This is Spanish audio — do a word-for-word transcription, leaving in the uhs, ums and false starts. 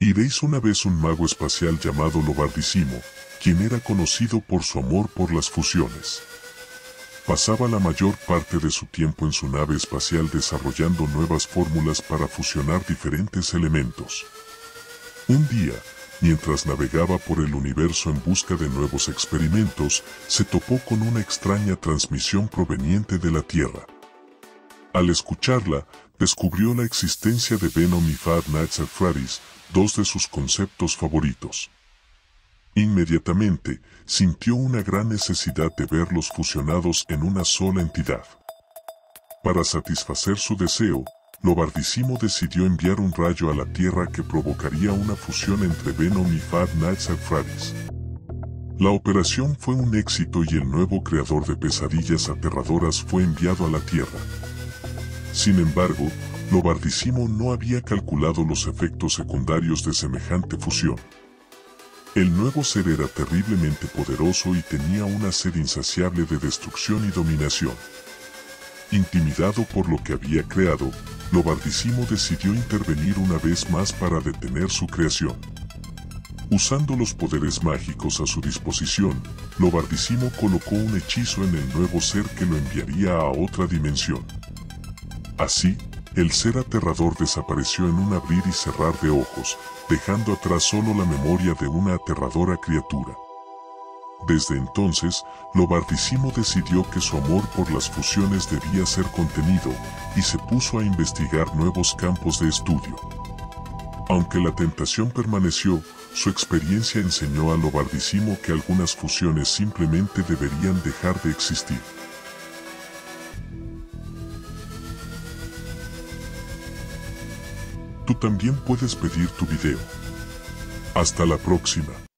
Iréis una vez un mago espacial llamado Lobardissimo, quien era conocido por su amor por las fusiones. Pasaba la mayor parte de su tiempo en su nave espacial desarrollando nuevas fórmulas para fusionar diferentes elementos. Un día, mientras navegaba por el universo en busca de nuevos experimentos, se topó con una extraña transmisión proveniente de la Tierra. Al escucharla, descubrió la existencia de Venom y Five Nights at Freddy's, dos de sus conceptos favoritos. Inmediatamente, sintió una gran necesidad de verlos fusionados en una sola entidad. Para satisfacer su deseo, Lobardissimo decidió enviar un rayo a la Tierra que provocaría una fusión entre Venom y Five Nights at Freddy's. La operación fue un éxito y el nuevo creador de pesadillas aterradoras fue enviado a la Tierra. Sin embargo, Lobardissimo no había calculado los efectos secundarios de semejante fusión. El nuevo ser era terriblemente poderoso y tenía una sed insaciable de destrucción y dominación. Intimidado por lo que había creado, Lobardissimo decidió intervenir una vez más para detener su creación. Usando los poderes mágicos a su disposición, Lobardissimo colocó un hechizo en el nuevo ser que lo enviaría a otra dimensión. Así, el ser aterrador desapareció en un abrir y cerrar de ojos, dejando atrás solo la memoria de una aterradora criatura. Desde entonces, Lobardissimo decidió que su amor por las fusiones debía ser contenido, y se puso a investigar nuevos campos de estudio. Aunque la tentación permaneció, su experiencia enseñó a Lobardissimo que algunas fusiones simplemente deberían dejar de existir. Tú también puedes pedir tu video. Hasta la próxima.